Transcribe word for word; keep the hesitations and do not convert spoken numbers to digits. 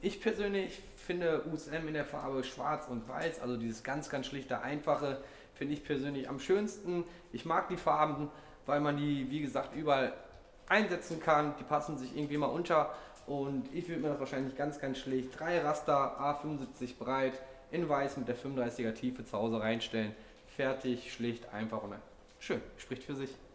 Ich persönlich finde U S M in der Farbe schwarz und weiß, also dieses ganz, ganz schlichte, einfache, finde ich persönlich am schönsten. Ich mag die Farben, weil man die, wie gesagt, überall einsetzen kann. Die passen sich irgendwie mal unter und ich würde mir das wahrscheinlich ganz, ganz schlicht drei Raster, A fünfundsiebzig breit, in weiß mit der fünfunddreißiger Tiefe zu Hause reinstellen. Fertig, schlicht, einfach und schön. Spricht für sich.